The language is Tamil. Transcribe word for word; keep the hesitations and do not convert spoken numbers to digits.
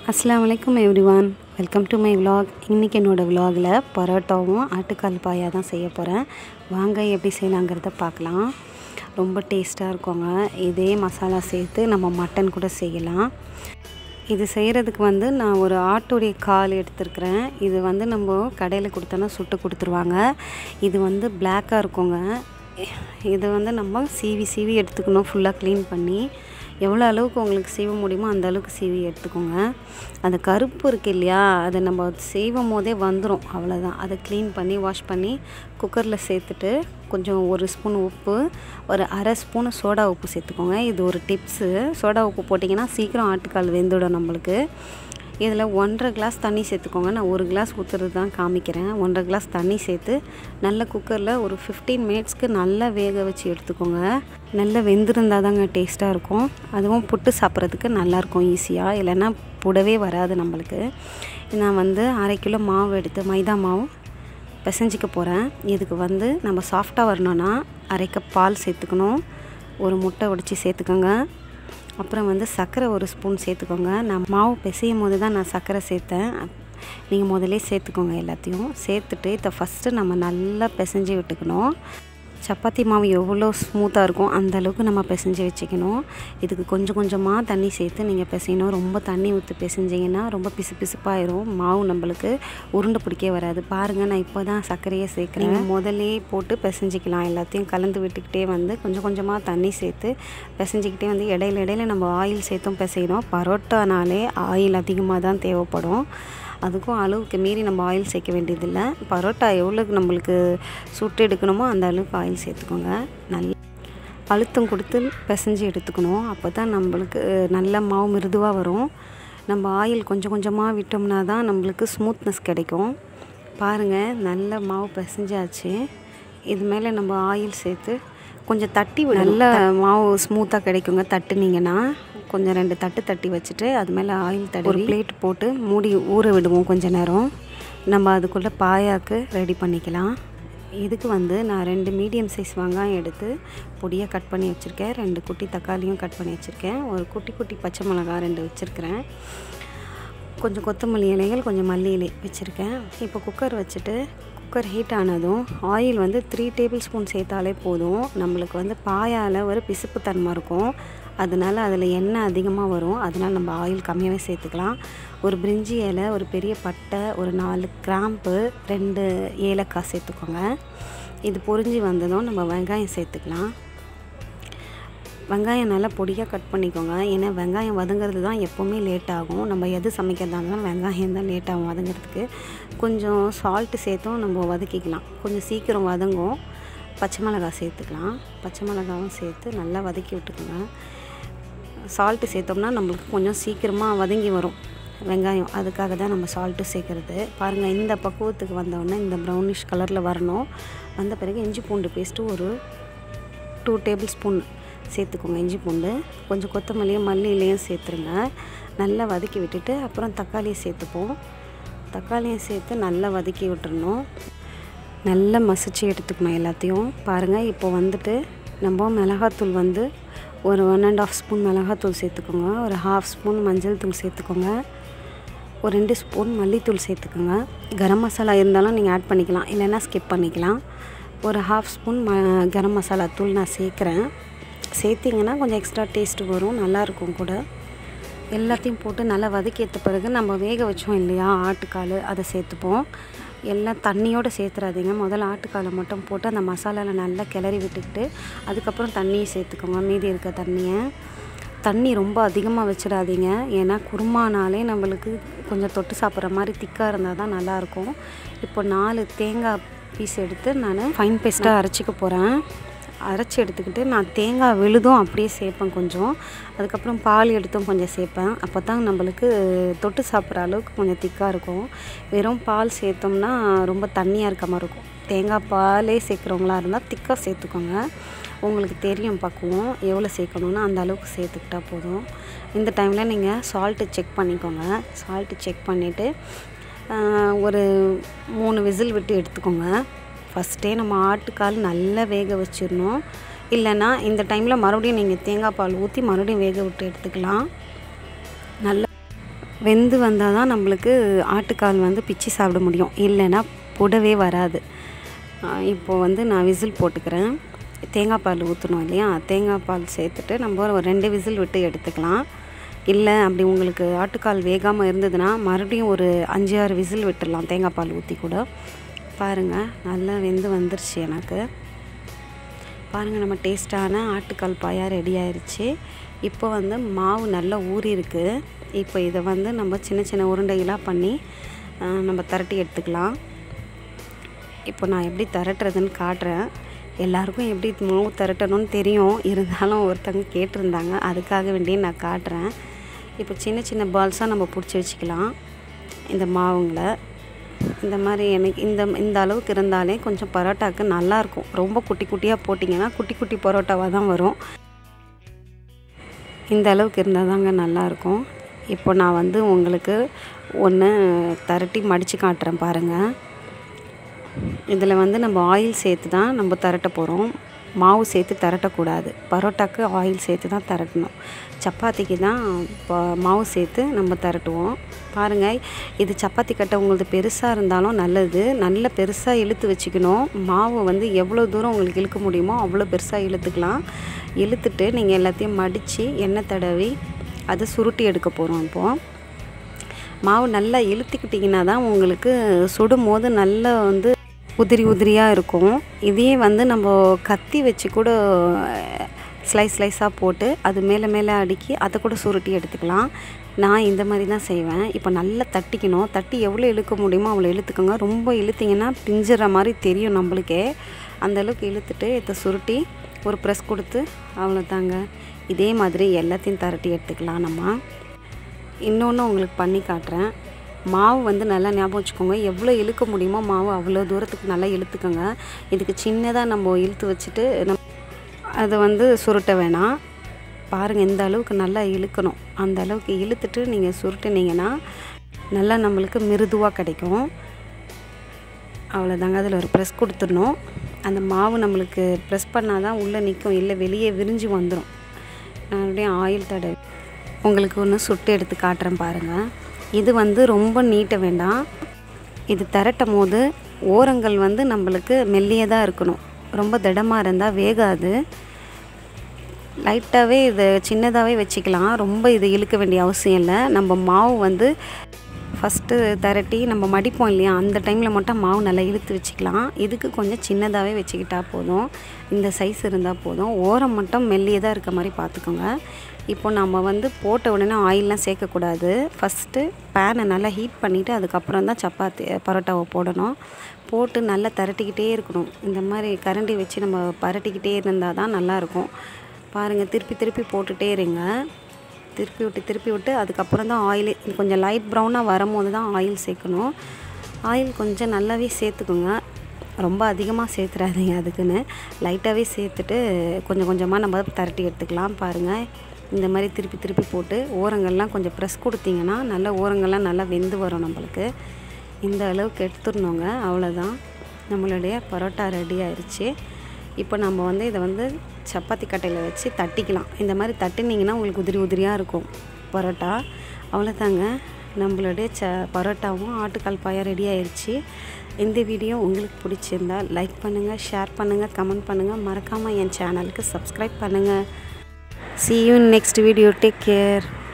அஸ்ஸலாமு அலைக்கும் everyone, welcome to my vlog. இன்றைக்கி என்னோடய விலாகில் பரோட்டாவும் ஆட்டுக்கால் பாயா தான் செய்ய போகிறேன். வாங்க எப்படி செய்யலாங்கிறத பார்க்கலாம். ரொம்ப டேஸ்ட்டாக இருக்குங்க. இதே மசாலா சேர்த்து நம்ம மட்டன் கூட செய்யலாம். இது செய்கிறதுக்கு வந்து நான் ஒரு ஆட்டுடைய கால் எடுத்துருக்கிறேன். இது வந்து நம்ம கடையில் கொடுத்தோன்னா சுட்டு கொடுத்துருவாங்க. இது வந்து பிளாக்காக இருக்குங்க. இது வந்து நம்ம சீவி சீவி எடுத்துக்கணும். ஃபுல்லாக க்ளீன் பண்ணி எவ்வளோ அளவுக்கு உங்களுக்கு சீவ முடியுமோ அந்த அளவுக்கு சீவி எடுத்துக்கோங்க. அந்த கருப்பு இருக்குது இல்லையா, அதை நம்ம செய்வும் போதே வந்துடும். அவ்வளோதான். அதை க்ளீன் பண்ணி வாஷ் பண்ணி குக்கரில் சேர்த்துட்டு கொஞ்சம் ஒரு ஸ்பூன் உப்பு, ஒரு அரை ஸ்பூன் சோடா உப்பு சேர்த்துக்கோங்க. இது ஒரு டிப்ஸு. சோடா உப்பு போட்டிங்கன்னா சீக்கிரம் ஆட்டுக்கால் வெந்துடும் நம்மளுக்கு. இதில் ஒன்றரை கிளாஸ் தண்ணி சேர்த்துக்கோங்க. நான் ஒரு கிளாஸ் ஊற்றுறது தான் காமிக்கிறேன். ஒன்றரை கிளாஸ் தண்ணி சேர்த்து நல்ல குக்கரில் ஒரு ஃபிஃப்டீன் மினிட்ஸ்க்கு நல்லா வேக வச்சு எடுத்துக்கோங்க. நல்லா வெந்திருந்தால் தாங்க டேஸ்ட்டாக இருக்கும். அதுவும் புட்டு சாப்பிட்றதுக்கு நல்லாயிருக்கும் ஈஸியாக. இல்லைன்னா புடவே வராது நம்மளுக்கு. நான் வந்து அரை கிலோ மாவு எடுத்து மைதா மாவு பிசைஞ்சிக்க போகிறேன். இதுக்கு வந்து நம்ம சாஃப்டாக வரணுன்னா அரை கப் பால் சேர்த்துக்கணும். ஒரு முட்டை உடைச்சி சேர்த்துக்கோங்க. அப்புறம் வந்து சர்க்கரை ஒரு ஸ்பூன் சேர்த்துக்கோங்க. நான் மாவு பிசையும் போது தான் நான் சர்க்கரை சேர்த்தேன். நீங்கள் முதலே சேர்த்துக்கோங்க. எல்லாத்தையும் சேர்த்துட்டு இதை ஃபஸ்ட்டு நம்ம நல்லா பிசைஞ்சு விட்டுக்கணும். சப்பாத்தி மாவு எவ்வளோ ஸ்மூத்தாக இருக்கும் அந்த அளவுக்கு நம்ம பிசைஞ்சு வச்சுக்கணும். இதுக்கு கொஞ்சம் கொஞ்சமாக தண்ணி சேர்த்து நீங்கள் பிசையணும். ரொம்ப தண்ணி ஊற்றி பிசைஞ்சிங்கன்னா ரொம்ப பிசு பிசுப்பாயிரும். மாவு நம்மளுக்கு உருண்டை பிடிக்கவே வராது. பாருங்கள், நான் இப்போ தான் சர்க்கரையை சேர்க்குறேன். முதலே போட்டு பிசைஞ்சிக்கலாம். எல்லாத்தையும் கலந்து விட்டுக்கிட்டே வந்து கொஞ்சம் கொஞ்சமாக தண்ணி சேர்த்து பிசைஞ்சிக்கிட்டே வந்து இடையில இடையில நம்ம ஆயில் சேர்த்தும் பிசையணும். பரோட்டானாலே ஆயில் அதிகமாக தான் தேவைப்படும். அதுக்கும் அளவுக்கு மீறி நம்ம ஆயில் சேர்க்க வேண்டியதில்லை. பரோட்டா எவ்வளோக்கு நம்மளுக்கு சுட்டு எடுக்கணுமோ அந்த அளவுக்கு ஆயில் சேர்த்துக்கோங்க. நல்ல அழுத்தம் கொடுத்து பிசைஞ்சு எடுத்துக்கணும். அப்போ தான் நம்மளுக்கு நல்ல மாவு மிருதுவாக வரும். நம்ம ஆயில் கொஞ்சம் கொஞ்சமாக விட்டோம்னா தான் நம்மளுக்கு ஸ்மூத்னஸ் கிடைக்கும். பாருங்கள், நல்ல மாவு பிசைஞ்சாச்சு. இது மேலே நம்ம ஆயில் சேர்த்து கொஞ்சம் தட்டி விட நல்ல மாவு ஸ்மூத்தாக கிடைக்குங்க. தட்டுனீங்கன்னா கொஞ்சம் ரெண்டு தட்டு தட்டி வச்சுட்டு அது மேலே ஆயில் தடவி ஒரு பிளேட் போட்டு மூடி ஊற விடுவோம் கொஞ்சம் நேரம். நம்ம அதுக்குள்ளே பாயாக்கு ரெடி பண்ணிக்கலாம். இதுக்கு வந்து நான் ரெண்டு மீடியம் சைஸ் வெங்காயம் எடுத்து பொடியாக கட் பண்ணி வச்சுருக்கேன். ரெண்டு குட்டி தக்காளியும் கட் பண்ணி வச்சுருக்கேன். ஒரு குட்டி குட்டி பச்சை மிளகாய் ரெண்டு வச்சுருக்கிறேன். கொஞ்சம் கொத்தமல்லி இலைகள், கொஞ்சம் மல்லி இலை வச்சுருக்கேன். இப்போ குக்கர் வச்சுட்டு குக்கர் ஹீட் ஆனதும் ஆயில் வந்து த்ரீ டேபிள் ஸ்பூன் சேர்த்தாலே போதும். நம்மளுக்கு வந்து பாயால் ஒரு பிசுப்பு தன்மை இருக்கும். அதனால் அதில் எண்ணெய் அதிகமாக வரும். அதனால் நம்ம ஆயில் கம்மியாகவே சேர்த்துக்கலாம். ஒரு பிரிஞ்சி இலை, ஒரு பெரிய பட்டை, ஒரு நாலு கிராம்பு, ரெண்டு ஏலக்காய் சேர்த்துக்கோங்க. இது பொரிஞ்சு வந்ததும் நம்ம வெங்காயம் சேர்த்துக்கலாம். வெங்காயம் நல்லா பொடியாக கட் பண்ணிக்கோங்க. ஏன்னா வெங்காயம் வதங்கிறது தான் எப்போவுமே லேட் ஆகும். நம்ம எது சமைக்கிறதா இருந்தாலும் வெங்காயம் தான் லேட் ஆகும் வதங்கிறதுக்கு. கொஞ்சம் சால்ட்டு சேர்த்தும் நம்ம வதக்கிக்கலாம். கொஞ்சம் சீக்கிரம் வதங்கும். பச்சை மிளகாய் சேர்த்துக்கலாம். பச்சை மிளகாவும் சேர்த்து நல்லா வதக்கி விட்டுக்கோங்க. சால்ட்டு சேர்த்தோம்னா நம்மளுக்கு கொஞ்சம் சீக்கிரமாக வதங்கி வரும் வெங்காயம். அதுக்காக தான் நம்ம சால்ட்டு சேர்க்குறது. பாருங்கள், இந்த பக்குவத்துக்கு வந்தோடனே இந்த ப்ரௌனிஷ் கலரில் வரணும். வந்த பிறகு இஞ்சி பூண்டு பேஸ்ட்டு ஒரு டூ டேபிள் ஸ்பூன் சேர்த்துக்கோங்க. இஞ்சி பூண்டு கொஞ்சம் கொத்தமல்லியும் மல்லி இலையும் சேர்த்துருங்க. நல்லா வதக்கி விட்டுட்டு அப்புறம் தக்காளியை சேர்த்துப்போம். தக்காளியை சேர்த்து நல்லா வதக்கி விட்டுறணும். நல்லா மசிச்சு எடுத்துக்கணும் எல்லாத்தையும். பாருங்கள், இப்போ வந்துட்டு நம்ம மிளகாத்தூள் வந்து ஒரு ஒன் அண்ட் ஆஃப் ஸ்பூன் மிளகாத்தூள் சேர்த்துக்கோங்க. ஒரு ஹாஃப் ஸ்பூன் மஞ்சள் தூள் சேர்த்துக்கோங்க. ஒரு ரெண்டு ஸ்பூன் மல்லித்தூள் சேர்த்துக்கோங்க. கரம் மசாலா இருந்தாலும் நீங்கள் ஆட் பண்ணிக்கலாம், இல்லைன்னா ஸ்கிப் பண்ணிக்கலாம். ஒரு ஹாஃப் ஸ்பூன் ம கரம் மசாலா தூள் நான் சேர்க்குறேன். சேர்த்திங்கன்னா கொஞ்சம் எக்ஸ்ட்ரா டேஸ்ட்டு வரும், நல்லாயிருக்கும் கூட. எல்லாத்தையும் போட்டு நல்லா வதக்கி எடுத்த பிறகு நம்ம வேக வச்சோம் இல்லையா ஆட்டுக்கால், அதை சேர்த்துப்போம். எல்லாம் தண்ணியோடு சேர்த்துறாதீங்க. முதல்ல ஆட்டுக்காலை மட்டும் போட்டு அந்த மசாலாவில் நல்லா கிளறி விட்டுக்கிட்டு அதுக்கப்புறம் தண்ணியை சேர்த்துக்கோங்க. மீதி இருக்க தண்ணியை தண்ணி ரொம்ப அதிகமாக வச்சிடாதீங்க. ஏன்னா குருமானாலே நம்மளுக்கு கொஞ்சம் தொட்டு சாப்பிட்ற மாதிரி திக்காக இருந்தால் தான் நல்லாயிருக்கும். இப்போ நாலு தேங்காய் பீஸ் எடுத்து நான் ஃபைன் பேஸ்ட்டாக அரைச்சிக்க போகிறேன். அரைச்சி எடுத்துக்கிட்டு நான் தேங்காய் விழுதும் அப்படியே சேர்ப்பேன் கொஞ்சம். அதுக்கப்புறம் பால் எடுத்தும் கொஞ்சம் சேர்ப்பேன். அப்போ தான் நம்மளுக்கு தொட்டு சாப்பிட்ற அளவுக்கு கொஞ்சம் திக்காக இருக்கும். வெறும் பால் சேர்த்தோம்னா ரொம்ப தண்ணியாக இருக்க மாதிரி இருக்கும். தேங்காய் பாலே சேர்க்குறவங்களா இருந்தால் திக்காக சேர்த்துக்கோங்க. உங்களுக்கு தெரியும் பக்குவம் எவ்வளோ சேர்க்கணுன்னா அந்த அளவுக்கு சேர்த்துக்கிட்டா போதும். இந்த டைமில் நீங்கள் சால்ட்டு செக் பண்ணிக்கோங்க. சால்ட்டு செக் பண்ணிவிட்டு ஒரு மூணு விசில் விட்டு எடுத்துக்கோங்க. ஃபஸ்ட்டே நம்ம ஆட்டுக்கால் நல்லா வேக வச்சிடணும். இல்லைன்னா இந்த டைமில் மறுபடியும் நீங்கள் தேங்காய் பால் ஊற்றி மறுபடியும் வேக விட்டு எடுத்துக்கலாம். நல்லா வெந்து வந்தால் தான் நம்மளுக்கு ஆட்டுக்கால் வந்து பிச்சு சாப்பிட முடியும், இல்லைன்னா புடவே வராது. இப்போது வந்து நான் விசில் போட்டுக்கிறேன். தேங்காய் பால் ஊற்றணும் இல்லையா, தேங்காய் பால் சேர்த்துட்டு நம்ம ஒரு ரெண்டு விசில் விட்டு எடுத்துக்கலாம். இல்லை அப்படி உங்களுக்கு ஆட்டுக்கால் வேகாமல் இருந்ததுன்னா மறுபடியும் ஒரு அஞ்சு ஆறு விசில் விட்டுடலாம் தேங்காய் பால் ஊற்றி கூட. பாருங்கள் நல்லா வெந்து வந்துருச்சு எனக்கு. பாருங்கள் நம்ம டேஸ்ட்டான ஆட்டுக்கால் பாயா ரெடி ஆயிடுச்சு. இப்போ வந்து மாவு நல்லா ஊறி இருக்குது. இப்போ இதை வந்து நம்ம சின்ன சின்ன உருண்டைகளாக பண்ணி நம்ம திரட்டி எடுத்துக்கலாம். இப்போ நான் எப்படி திரட்டுறதுன்னு காட்டுறேன். எல்லாருக்கும் எப்படி மாவு திரட்டணும்னு தெரியும், இருந்தாலும் ஒருத்தங்க கேட்டிருந்தாங்க, அதுக்காக வேண்டிய நான் காட்டுறேன். இப்போ சின்ன சின்ன பால்ஸாக நம்ம பிடிச்சி வச்சுக்கலாம். இந்த மாவுங்களை இந்த மாதிரி எனக்கு இந்த இந்த அளவுக்கு இருந்தாலே கொஞ்சம் பரோட்டாவுக்கு நல்லாயிருக்கும். ரொம்ப குட்டி குட்டியாக போட்டிங்கன்னா குட்டி குட்டி பரோட்டாவாக தான் வரும். இந்த அளவுக்கு இருந்தால் தாங்க நல்லாயிருக்கும். இப்போ நான் வந்து உங்களுக்கு ஒன்று திரட்டி மடித்து காட்டுறேன் பாருங்கள். இதில் வந்து நம்ம ஆயில் சேர்த்து தான் நம்ம திரட்ட போகிறோம். மாவு சேர்த்து திரட்டக்கூடாது. பரோட்டாக்கு ஆயில் சேர்த்து தான் திரட்டணும். சப்பாத்திக்கு தான் இப்போ மாவு சேர்த்து நம்ம திரட்டுவோம். பாருங்கள், இது சப்பாத்தி கட்டை உங்களுக்கு பெருசாக இருந்தாலும் நல்லது. நல்ல பெருசாக இழுத்து வச்சுக்கணும். மாவு வந்து எவ்வளோ தூரம் உங்களுக்கு இழுக்க முடியுமோ அவ்வளோ பெருசாக இழுத்துக்கலாம். இழுத்துட்டு நீங்கள் எல்லாத்தையும் மடித்து எண்ணெய் தடவி அதை சுருட்டி எடுக்க போகிறோம். இப்போது மாவு நல்லா இழுத்துக்கிட்டிங்கன்னா தான் உங்களுக்கு சுடும் போது நல்லா வந்து உதிரி உதிரியாக இருக்கும். இதே வந்து நம்ம கத்தி வச்சு கூட ஸ்லைஸ் ஸ்லைஸாக போட்டு அது மேலே மேலே அடுக்கி அதை கூட சுருட்டி எடுத்துக்கலாம். நான் இந்த மாதிரி தான் செய்வேன். இப்போ நல்லா தட்டிக்கணும். தட்டி எவ்வளோ இழுக்க முடியுமோ அவ்வளோ இழுத்துக்கோங்க. ரொம்ப இழுத்திங்கன்னா பிஞ்சுற மாதிரி தெரியும் நம்மளுக்கே. அந்தளவுக்கு இழுத்துட்டு இதை சுருட்டி ஒரு ப்ரெஸ் கொடுத்து அவ்வளோதாங்க. இதே மாதிரி எல்லாத்தையும் திரட்டி எடுத்துக்கலாம். நம்ம இன்னொன்று உங்களுக்கு பண்ணி காட்டுறேன். மாவு வந்து நல்லா ஞாபகம் வச்சுக்கோங்க, எவ்வளோ இழுக்க முடியுமோ மாவு அவ்வளோ தூரத்துக்கு நல்லா இழுத்துக்கோங்க. இதுக்கு சின்னதாக நம்ம இழுத்து வச்சுட்டு நம் அதை வந்து சுருட்ட வேணாம். பாருங்கள், இந்த அளவுக்கு நல்லா இழுக்கணும். அந்த அளவுக்கு இழுத்துட்டு நீங்கள் சுருட்டினீங்கன்னா நல்லா நம்மளுக்கு மிருதுவாக கிடைக்கும். அவ்வளோதாங்க. அதில் ஒரு ப்ரெஸ் கொடுத்துடணும். அந்த மாவு நம்மளுக்கு ப்ரெஸ் பண்ணால் தான் உள்ளே நிற்கும், இல்லை வெளியே விரிஞ்சு வந்துடும். மறுபடியும் ஆயில் தடவி உங்களுக்கு ஒன்று சுட்டு எடுத்து காட்டுறேன் பாருங்கள். இது வந்து ரொம்ப நீட்ட வேண்டாம். இது திரட்டும் போது ஓரங்கள் வந்து நம்மளுக்கு மெல்லியதாக இருக்கணும். ரொம்ப திடமாக இருந்தால் வேகாது. லைட்டாகவே இதை சின்னதாகவே வச்சுக்கலாம். ரொம்ப இது இழுக்க வேண்டிய அவசியம் இல்லை. நம்ம மாவு வந்து ஃபஸ்ட்டு திரட்டி நம்ம மடிப்போம் இல்லையா, அந்த டைமில் மட்டும் மாவு நல்லா இழுத்து வச்சுக்கலாம். இதுக்கு கொஞ்சம் சின்னதாகவே வச்சுக்கிட்டால் போதும். இந்த சைஸ் இருந்தால் போதும். ஓரம் மட்டும் மெல்லியதாக இருக்க மாதிரி பார்த்துக்கோங்க. இப்போ நம்ம வந்து போட்ட உடனே ஆயிலெலாம் சேர்க்கக்கூடாது. ஃபஸ்ட்டு பேனை நல்லா ஹீட் பண்ணிவிட்டு அதுக்கப்புறம் தான் சப்பாத்தி பரோட்டாவை போடணும். போட்டு நல்லா திரட்டிக்கிட்டே இருக்கணும். இந்த மாதிரி கரண்டி வச்சு நம்ம பரட்டிக்கிட்டே இருந்தால் தான் நல்லாயிருக்கும். பாருங்கள், திருப்பி திருப்பி போட்டுகிட்டே இருங்க. திருப்பி விட்டு திருப்பி விட்டு அதுக்கப்புறம் தான் ஆயில் கொஞ்சம் லைட் ப்ரௌனாக வரும்போது தான் ஆயில் சேர்க்கணும். ஆயில் கொஞ்சம் நல்லாவே சேர்த்துக்குங்க. ரொம்ப அதிகமாக சேர்த்துறாதீங்க. அதுக்குன்னு லைட்டாகவே சேர்த்துட்டு கொஞ்சம் கொஞ்சமாக நம்ம திரட்டி எடுத்துக்கலாம். பாருங்கள், இந்த மாதிரி திருப்பி திருப்பி போட்டு ஓரங்கள்லாம் கொஞ்சம் ப்ரெஸ் கொடுத்தீங்கன்னா நல்லா ஓரங்கள்லாம் நல்லா வெந்து வரும். நம்மளுக்கு இந்த அளவுக்கு எடுத்துடணுங்க. அவ்வளோதான், நம்மளுடைய பரோட்டா ரெடி ஆயிடுச்சு. இப்போ நம்ம வந்து இதை வந்து சப்பாத்தி கட்டையில் வச்சு தட்டிக்கலாம். இந்த மாதிரி தட்டினீங்கன்னா உங்களுக்கு உதிரி உதிரியாக இருக்கும் பரோட்டா. அவ்வளோதாங்க, நம்மளுடைய ச பரோட்டாவும் ஆட்டுக்கால் பாயா ரெடி ஆயிடுச்சு. இந்த வீடியோ உங்களுக்கு பிடிச்சிருந்தால் லைக் பண்ணுங்கள், ஷேர் பண்ணுங்கள், கமெண்ட் பண்ணுங்கள். மறக்காமல் என் சேனலுக்கு சப்ஸ்கிரைப் பண்ணுங்கள். See you in next video. Take care.